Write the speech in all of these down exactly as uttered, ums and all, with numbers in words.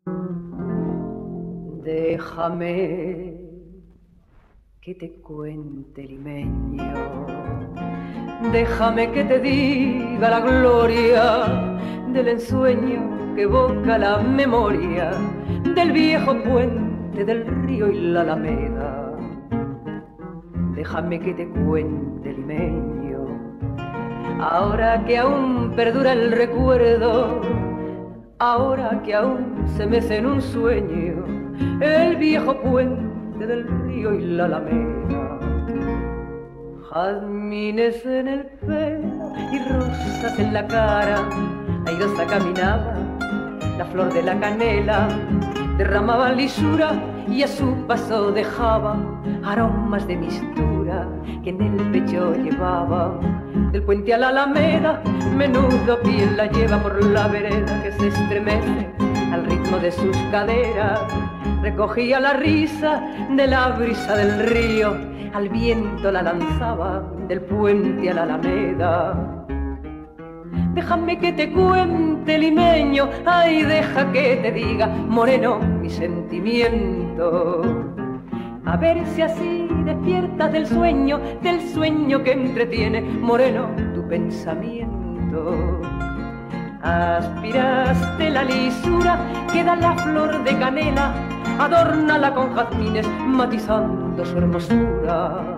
Déjame que te cuente, limeño, déjame que te diga la gloria del ensueño que evoca la memoria del viejo puente del río y la alameda. Déjame que te cuente, limeño, ahora que aún perdura el recuerdo, ahora que aún se mece en un sueño el viejo puente del río y la alameda. Jazmines en el pelo y rosas en la cara, airosa caminaba la flor de la canela, derramaba lisura y a su paso dejaba aromas de mistura que en el pecho llevaba. Del puente a la alameda, menudo piel la lleva por la vereda que se estremece al ritmo de sus caderas. Recogía la risa de la brisa del río, al viento la lanzaba del puente a la alameda. Déjame que te cuente, limeño, ay, deja que te diga, moreno, mi sentimiento. A ver si así despiertas del sueño, del sueño que entretiene, moreno, tu pensamiento. Aspiraste la lisura que da la flor de canela, adórnala con jazmines matizando su hermosura.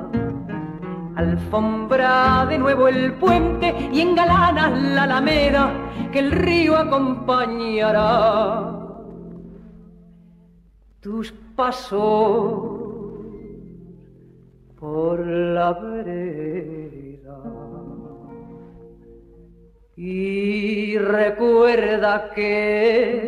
Alfombra de nuevo el puente y engalana la alameda que el río acompañará. Tus pasos por la vereda y recuerda que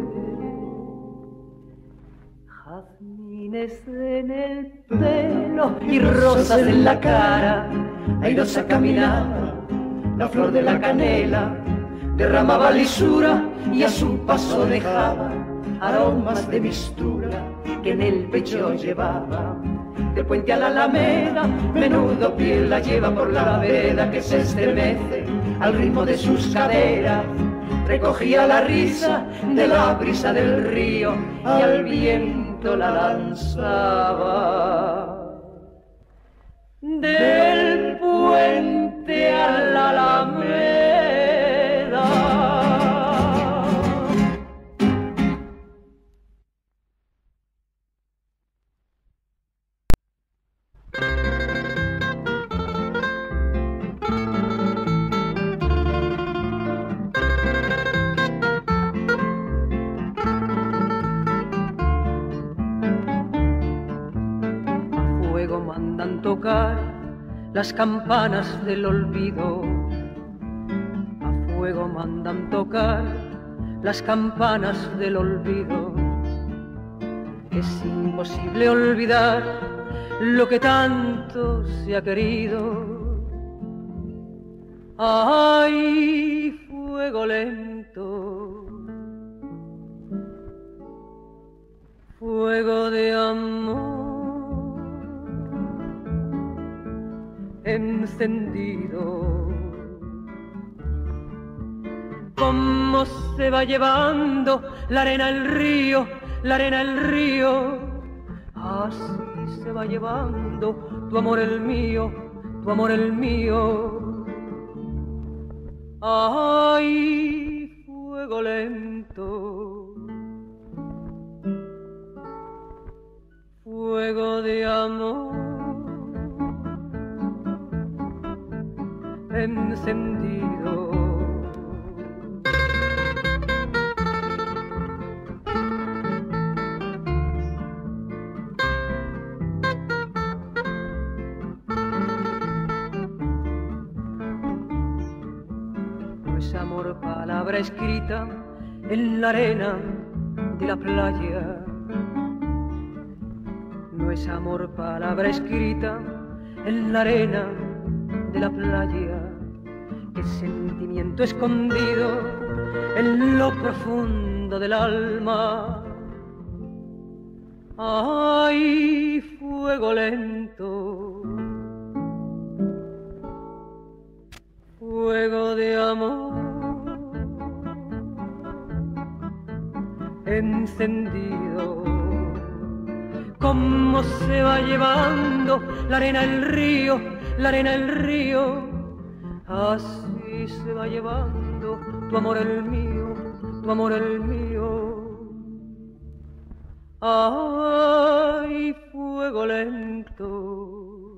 jazmines en el pelo y rosas en la cara, airosa caminaba la flor de la canela, derramaba lisura y a su paso dejaba aromas de mistura que en el pecho llevaba. Del puente a la alameda, menudo piel la lleva por la vereda que se estremece al ritmo de sus caderas. Recogía la risa de la brisa del río y al viento la lanzaba. Del puente a la alameda. Mandan tocar las campanas del olvido, a fuego mandan tocar las campanas del olvido. Es imposible olvidar lo que tanto se ha querido. Ay, fuego lento, fuego de amor encendido, cómo se va llevando la arena el río, la arena el río, así se va llevando tu amor el mío, tu amor el mío. Ay, fuego lento, fuego de amor encendido. No es amor palabra escrita en la arena de la playa, no es amor palabra escrita en la arena de la playa, es sentimiento escondido en lo profundo del alma. Ay, fuego lento, fuego de amor encendido. encendido. Cómo se va llevando la arena el río, la arena el río. Así se va llevando tu amor el mío, tu amor el mío. Ay, fuego lento,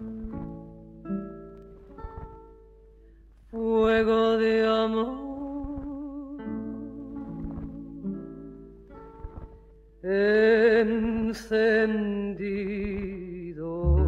fuego de amor. Encendido.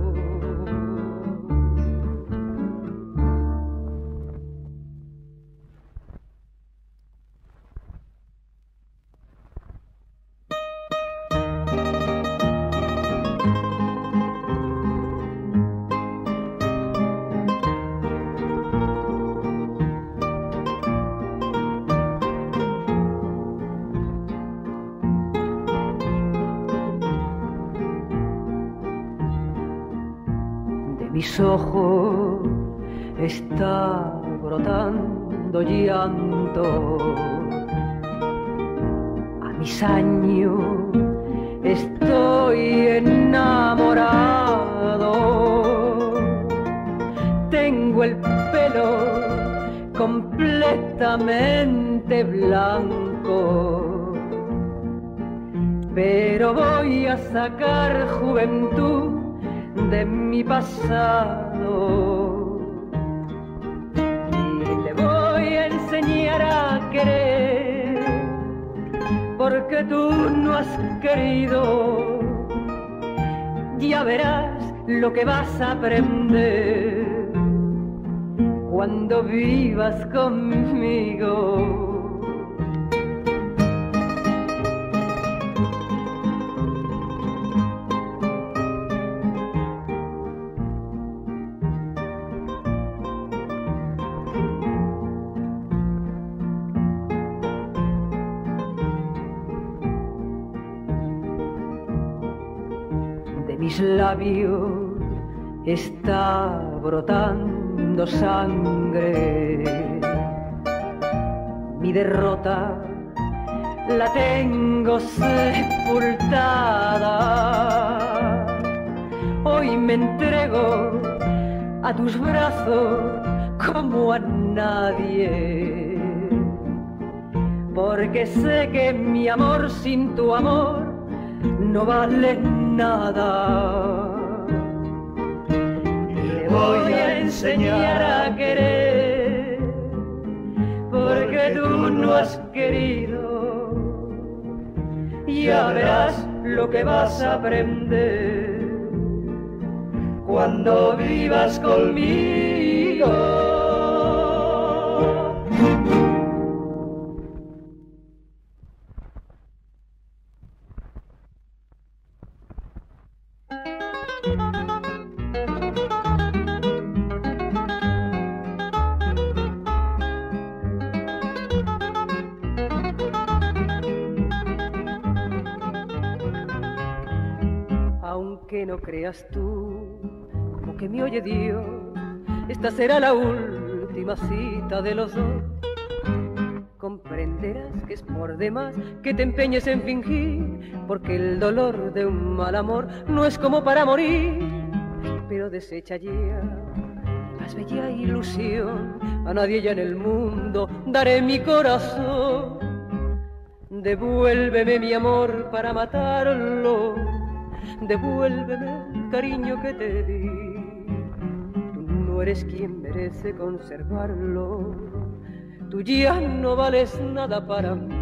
Mis ojos está brotando llanto, a mis años estoy enamorado, tengo el pelo completamente blanco, pero voy a sacar juventud de mi pasado y te voy a enseñar a querer porque tú no has querido. Ya verás lo que vas a aprender cuando vivas conmigo. Mis labios está brotando sangre, mi derrota la tengo sepultada. Hoy me entrego a tus brazos como a nadie, porque sé que mi amor sin tu amor no vale nada. Te voy a enseñar a querer porque tú no has querido. Ya verás lo que vas a aprender cuando vivas conmigo. Aunque no creas tú, como que me oye Dios, esta será la última cita de los dos. Comprenderás que es por demás que te empeñes en fingir, porque el dolor de un mal amor no es como para morir. Pero desecha ya más bella ilusión, a nadie ya en el mundo daré mi corazón. Devuélveme mi amor para matarlo, devuélveme el cariño que te di. Tú no eres quien merece conservarlo, tú ya no vales nada para mí.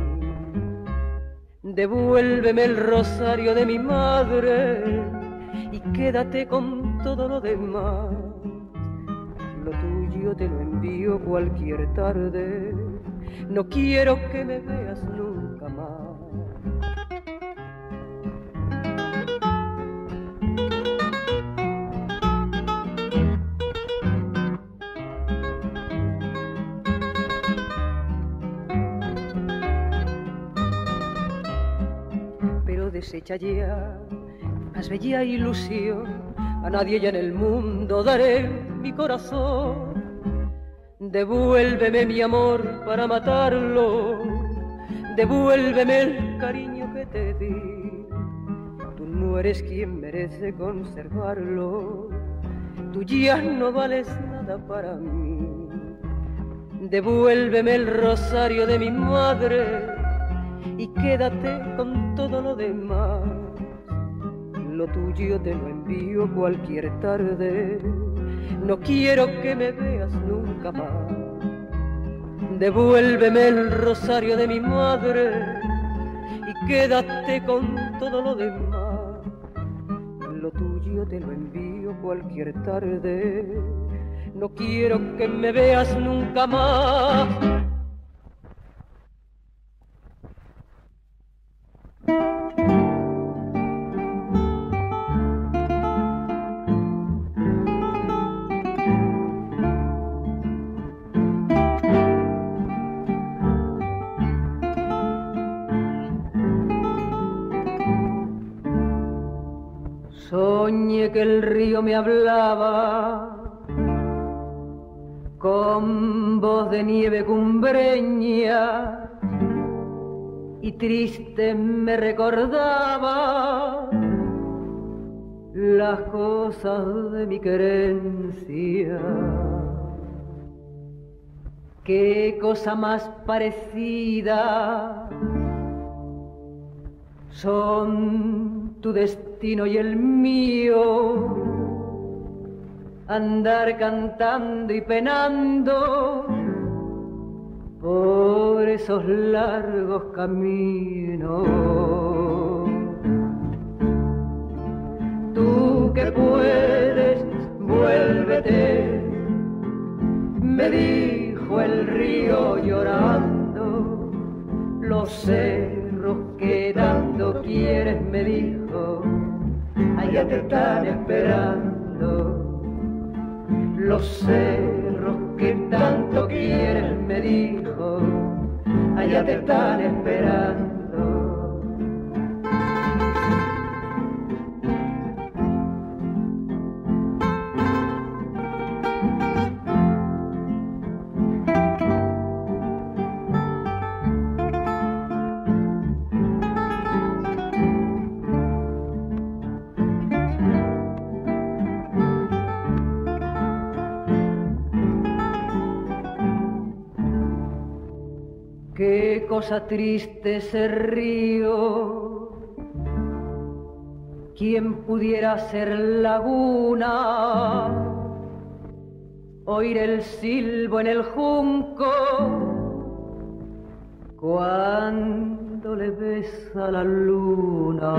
Devuélveme el rosario de mi madre y quédate con todo lo demás. Lo tuyo te lo envío cualquier tarde, no quiero que me veas nunca más. Desecha ya más bella ilusión, a nadie ya en el mundo daré mi corazón. Devuélveme mi amor para matarlo, devuélveme el cariño que te di. Tú no eres quien merece conservarlo, tú ya no vales nada para mí. Devuélveme el rosario de mi madre y quédate con todo lo demás. Lo tuyo te lo envío cualquier tarde, no quiero que me veas nunca más. Devuélveme el rosario de mi madre y quédate con todo lo demás. Lo tuyo te lo envío cualquier tarde, no quiero que me veas nunca más. Soñé que el río me hablaba con voz de nieve cumbreña y triste me recordaba las cosas de mi querencia. Qué cosa más parecida son tu destino y el mío, andar cantando y penando por esos largos caminos. Tú que puedes, vuélvete, me dijo el río llorando. Los cerros que tanto quieres, me dijo, allá te están esperando. Los cerros que tanto quieres, me dijo, allá te están esperando. Qué cosa triste ese río, quien pudiera ser laguna, oír el silbo en el junco cuando le besa la luna.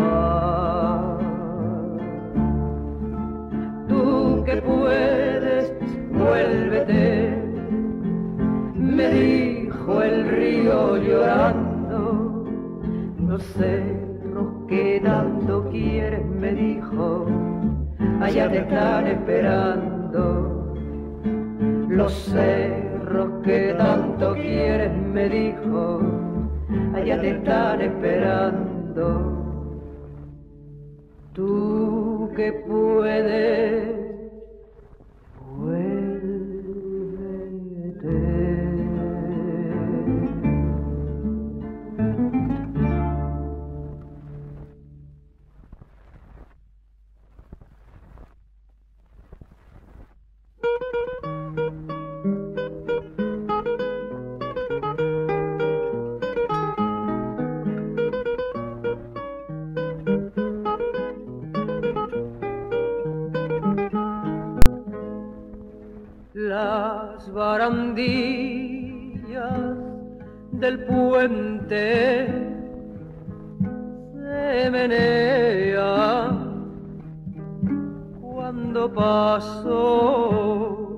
Tú que puedes, vuélvete, me dijo el río llorando. Los cerros que tanto quieres, me dijo, allá te están esperando. Los cerros que tanto quieres, me dijo, allá te están esperando. Tú que puedes, las barandillas del puente se menean cuando paso.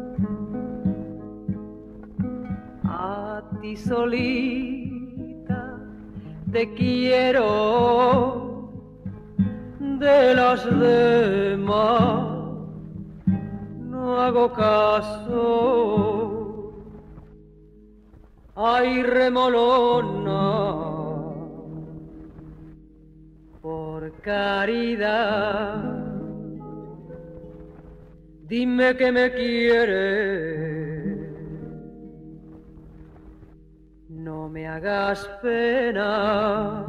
A ti solita te quiero, de las demás no hago caso. Ay, remolona, por caridad, dime que me quieres. no me hagas pena.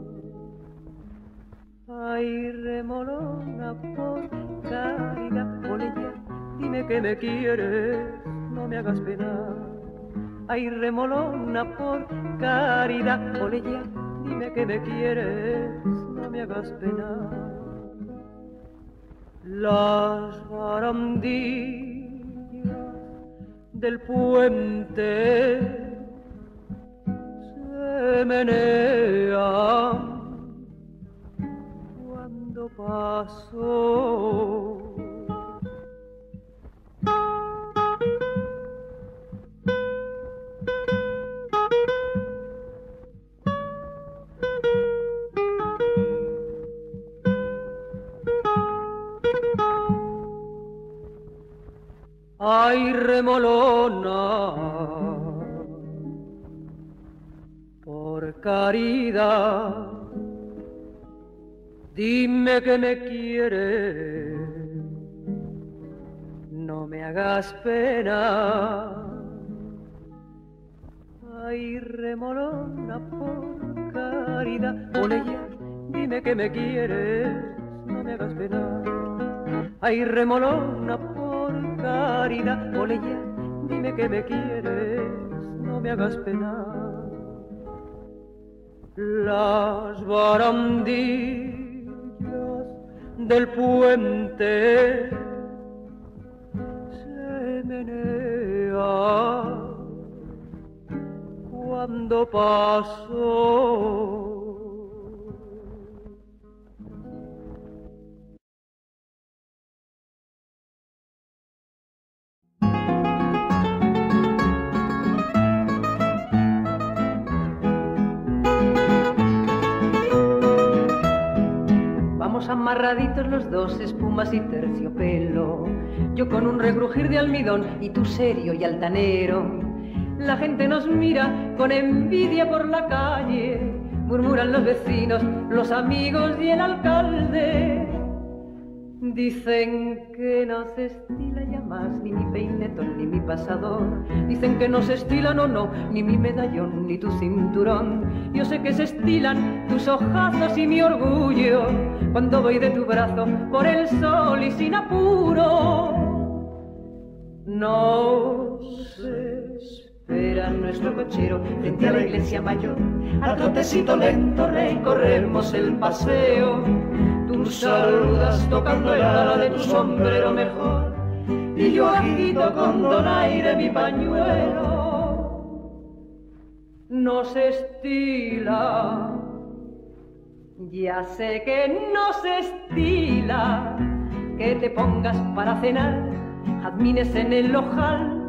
Ay, remolona, por caridad, ole ya, dime que me quieres, no me hagas pena. Ay, remolona, por caridad, ole ya, dime que me quieres, no me hagas pena. Las barandillas del puente se menean cuando paso. Ay, remolona, por caridad, dime que me quieres, no me hagas pena. Ay, remolona, por caridad, ole ya, dime que me quieres, no me hagas pena. Ay, remolona, por caridad, ole ya, dime que me quieres, no me hagas pena. Las barandillas del puente se menean cuando paso. Amarraditos los dos, espumas y terciopelo, yo con un regrujir de almidón y tú serio y altanero. La gente nos mira con envidia por la calle, murmuran los vecinos, los amigos y el alcalde. Dicen que no se estila ya más ni mi peinetón ni mi pasador. Dicen que no se estila, no, no, ni mi medallón ni tu cinturón. Yo sé que se estilan tus ojazos y mi orgullo cuando voy de tu brazo por el sol y sin apuro. Nos espera nuestro cochero frente a la iglesia mayor. A trotecito lento recorremos el paseo. Tú saludas tocando el ala de tu sombrero mejor y yo agito con donaire mi pañuelo. No se estila, ya sé que no se estila, que te pongas para cenar jazmines en el ojal.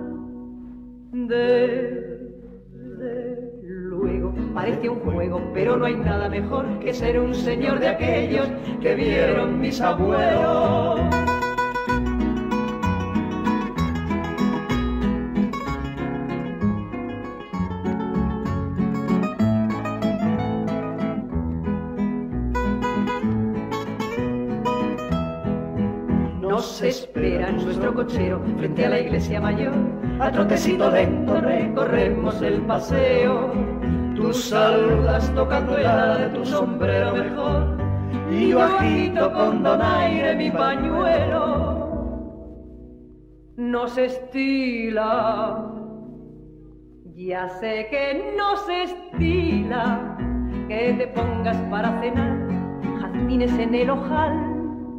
Desde luego parece un juego, pero no hay nada mejor que ser un señor de aquellos que vieron mis abuelos. Nos espera nuestro cochero frente a la iglesia mayor. A trotecito lento recorremos el paseo. Tú saludas tocando el ala de tu sombrero mejor y yo agito con donaire mi pañuelo. No se estila, ya sé que no se estila, que te pongas para cenar jazmines en el ojal.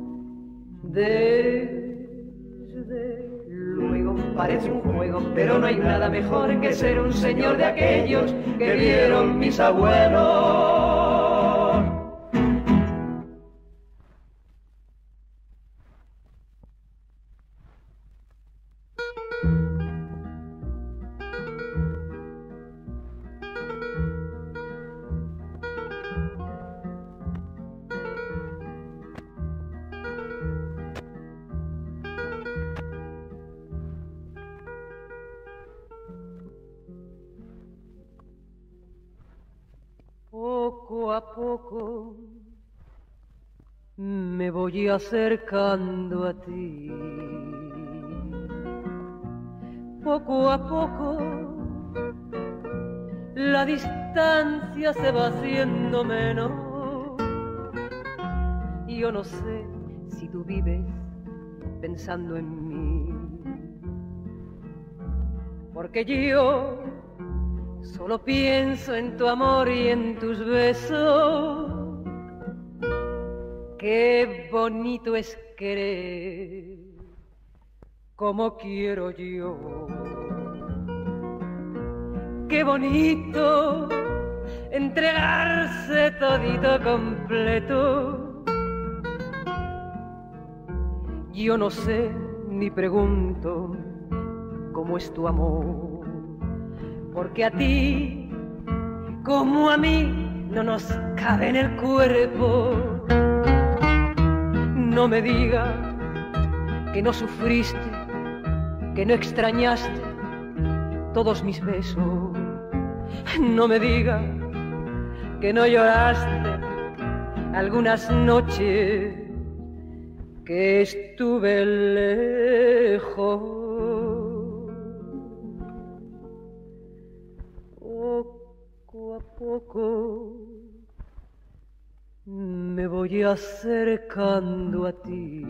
Desde luego parece un juego, pero no hay nada mejor que ser un señor de aquellos que vieron mis abuelos. Poco a poco me voy acercando a ti. Poco a poco la la distancia se va haciendo menos. Yo no sé si tú vives pensando en mí, porque yo solo pienso en tu amor y en tus besos. Qué bonito es querer como quiero yo. Qué bonito entregarse todito completo. Yo no sé ni pregunto cómo es tu amor, porque a ti como a mí no nos cabe en el cuerpo. No me digas que no sufriste, que no extrañaste todos mis besos. No me digas que no lloraste algunas noches que estuve lejos. Poco a poco me voy acercando a ti.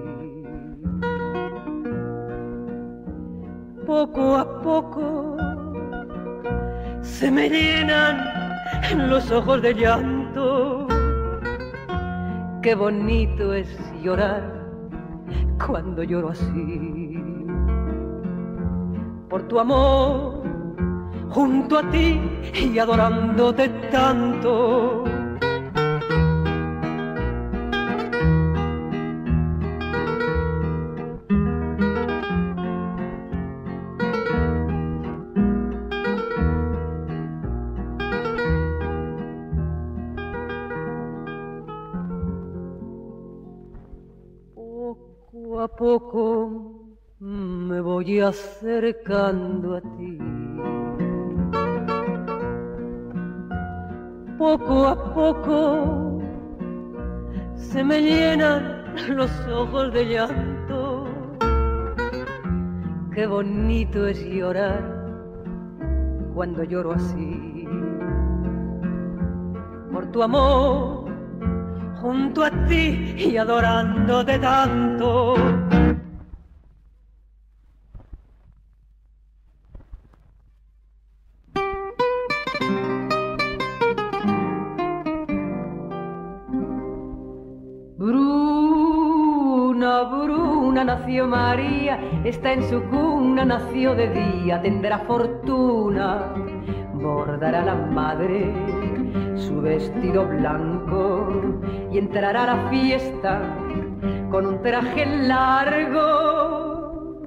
Poco a poco se me llenan los ojos de llanto. Qué bonito es llorar cuando lloro así. Por tu amor, junto a ti y adorándote tanto. Poco a poco me voy acercando a ti. Poco a poco se me llenan los ojos de llanto. Qué bonito es llorar cuando lloro así. Por tu amor, junto a ti y adorándote tanto. Bruna, Bruna, nació María, está en su cuna, nació de día, tendrá fortuna, bordará la madre su vestido blanco y entrará a la fiesta con un traje largo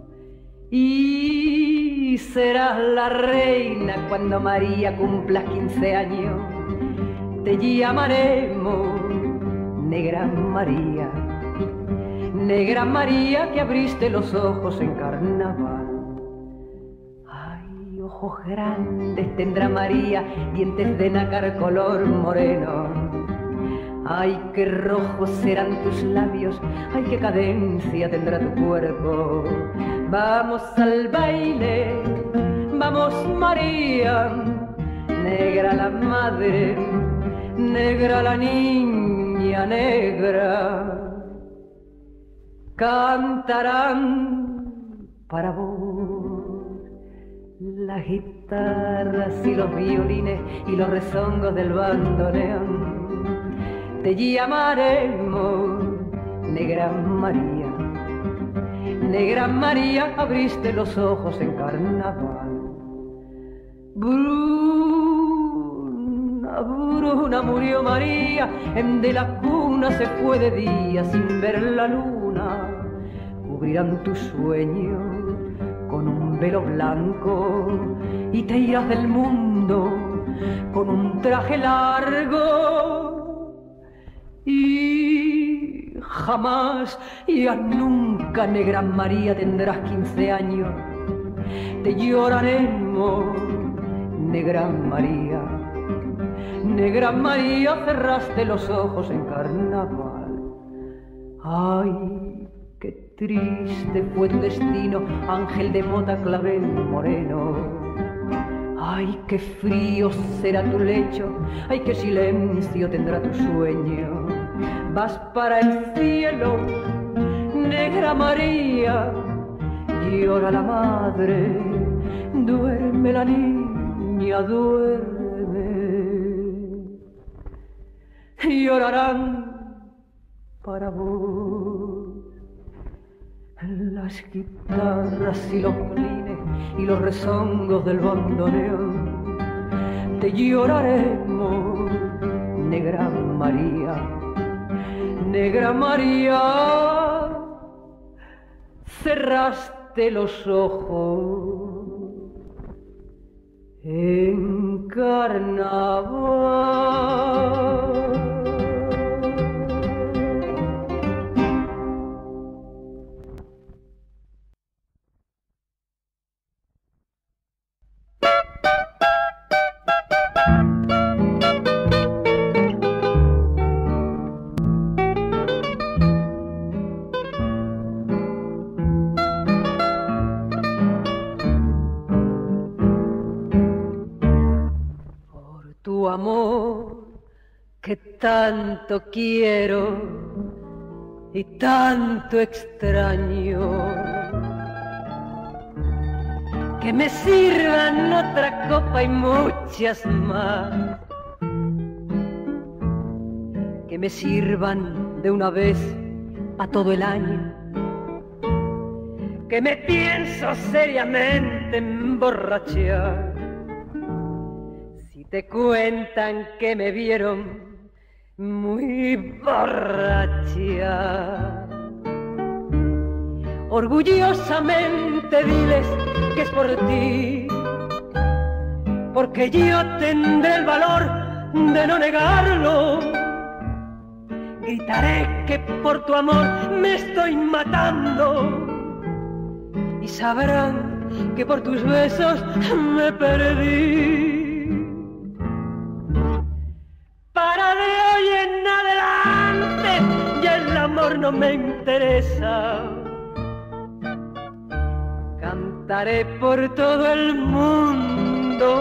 y serás la reina cuando María cumpla quince años. Te llamaremos Negra María, Negra María que abriste los ojos en carnaval. Ay, ojos grandes tendrá María, dientes de nácar color moreno. Ay, qué rojos serán tus labios, ay, qué cadencia tendrá tu cuerpo. Vamos al baile, vamos María, negra la madre, negra la niña negra. Cantarán para vos las guitarras y los violines y los rezongos del bandoneón. Te llamaremos Negra María, Negra María, abriste los ojos en carnaval. Bruna, Bruna, murió María, en de la cuna se fue de día sin ver la luna. Cubrirán tus sueños con un velo blanco y te irás del mundo con un traje largo. Y jamás, ya nunca, Negra María, tendrás quince años. Te lloraremos, Negra María, Negra María, cerraste los ojos en carnaval. Ay, qué triste fue tu destino, ángel de mota clavel moreno. Ay, qué frío será tu lecho, ay, qué silencio tendrá tu sueño. Vas para el cielo, negra María, llora la madre, duerme la niña, duerme. Llorarán para vos las guitarras y los violines y los rezongos del bandoneón. Te lloraremos, negra María, negra María. Cerraste los ojos en carnaval. Tu amor que tanto quiero y tanto extraño, que me sirvan otra copa y muchas más, que me sirvan de una vez a todo el año, que me pienso seriamente emborrachar. Te cuentan que me vieron muy borracha. Orgullosamente diles que es por ti, porque yo tendré el valor de no negarlo. Gritaré que por tu amor me estoy matando y sabrán que por tus besos me perdí. Para de hoy en adelante ya el amor no me interesa. Cantaré por todo el mundo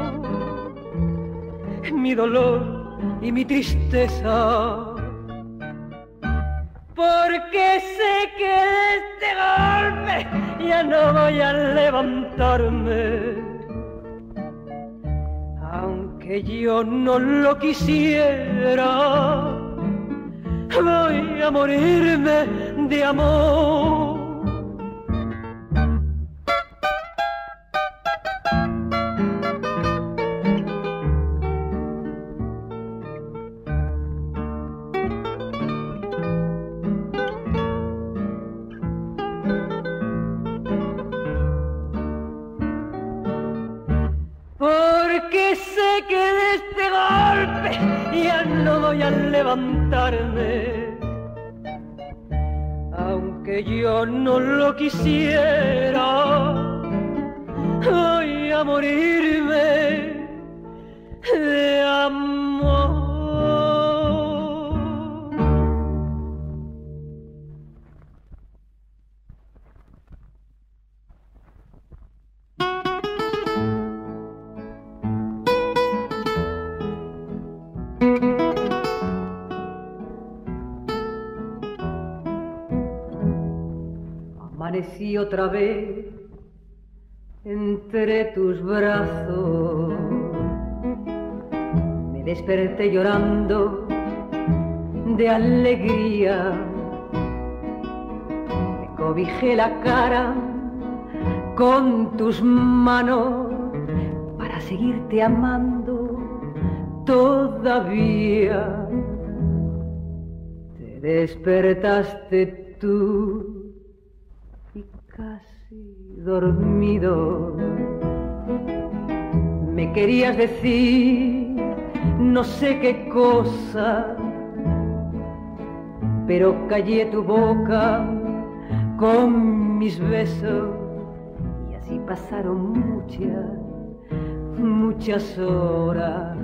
mi dolor y mi tristeza, porque sé que de este golpe ya no voy a levantarme. Aunque yo no lo quisiera, voy a morirme de amor. Porque sé que de este golpe ya no voy a levantarme. Aunque yo no lo quisiera, voy a morirme de amor. Amanecí otra vez entre tus brazos, me desperté llorando de alegría, me cobijé la cara con tus manos para seguirte amando todavía. Te despertaste tú casi dormido, me querías decir no sé qué cosa, pero callé tu boca con mis besos y así pasaron muchas, muchas horas.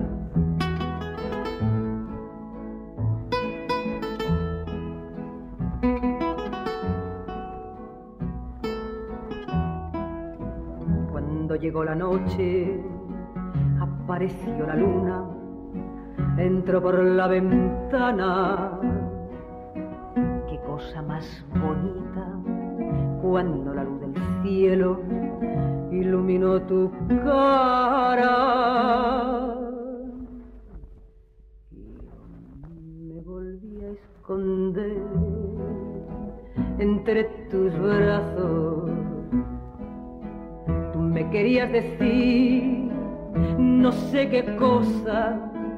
Llegó la noche apareció la luna, entró por la ventana. Qué cosa más bonita cuando la luz del cielo iluminó tu cara. Y me volví a esconder entre tus brazos. Tú me querías decir no sé qué cosa,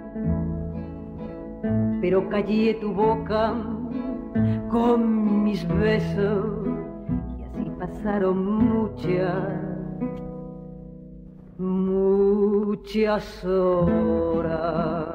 pero callé tu boca con mis besos. Y así pasaron muchas, muchas horas.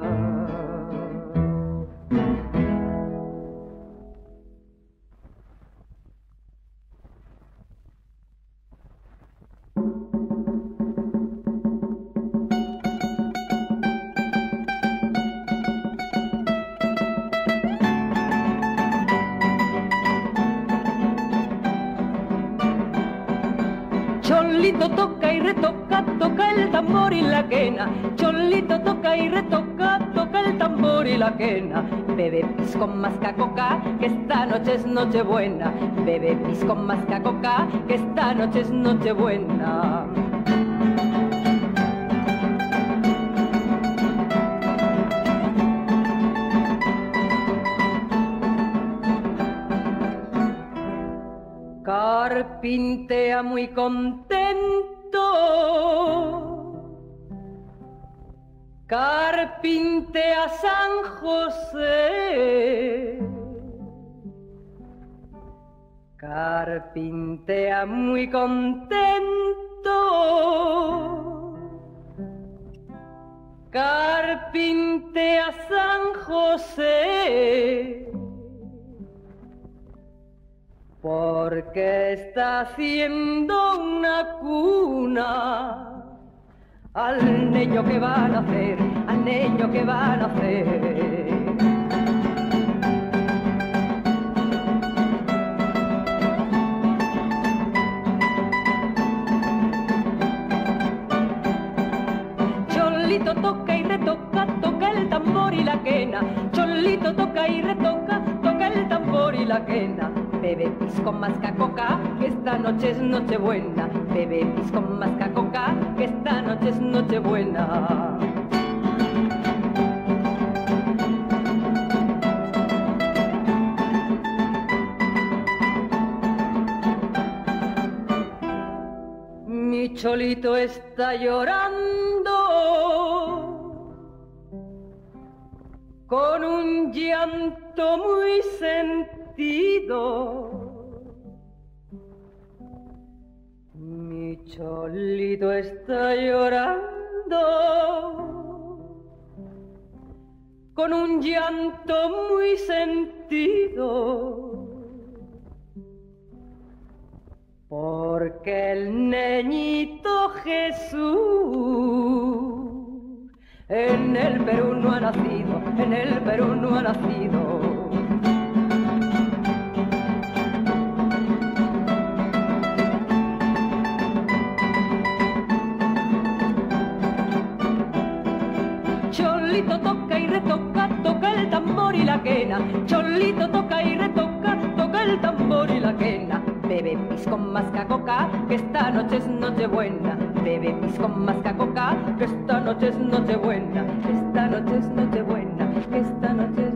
Cholito toca y retoca, toca el tambor y la quena. Cholito toca y retoca, toca el tambor y la quena. Bebe pisco, masca coca, que esta noche es noche buena. Bebe pisco, masca coca, que esta noche es noche buena. Carpintea muy contento, carpintea San José, carpintea muy contento, carpintea San José. Porque está haciendo una cuna al niño que va a nacer, al niño que va a nacer. Cholito toca y retoca, toca el tambor y la quena. Cholito toca y retoca, toca el tambor y la quena. Bebe pisco, masca coca, que esta noche es noche buena. Bebe pisco, masca coca, que esta noche es noche buena. Mi cholito está llorando con un llanto muy sentido. Mi cholito está llorando con un llanto muy sentido, porque el niñito Jesús en el Perú no ha nacido, en el Perú no ha nacido. Cholito toca y retoca, toca el tambor y la quena. Cholito toca y retoca, toca el tambor y la quena. Bebe pisco, masca coca, que esta noche es noche buena. Bebe pisco, masca coca, que esta noche es noche buena. Esta noche es noche buena, esta noche